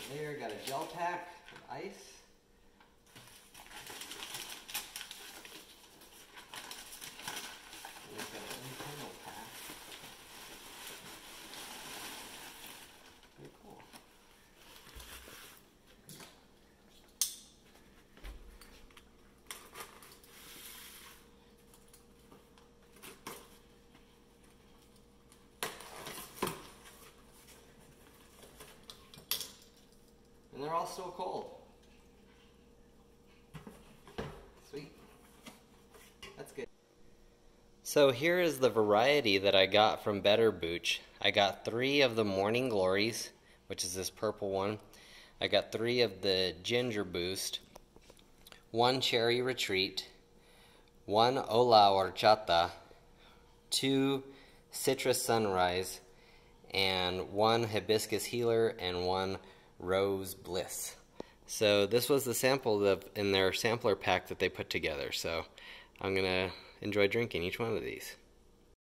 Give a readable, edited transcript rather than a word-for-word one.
There, got a gel pack of ice. And we've got an internal pack. Very cool. And they're all still cold. Sweet. That's good. So here is the variety that I got from Better Booch. I got 3 of the Morning Glories, which is this purple one. I got 3 of the Ginger Boost, 1 Cherry Retreat, 1 Ola Horchata, 2 Citrus Sunrise, and 1 Hibiscus Healer, and 1 Rose Bliss. So this was the sample in their sampler pack that they put together. So I'm gonna enjoy drinking each one of these.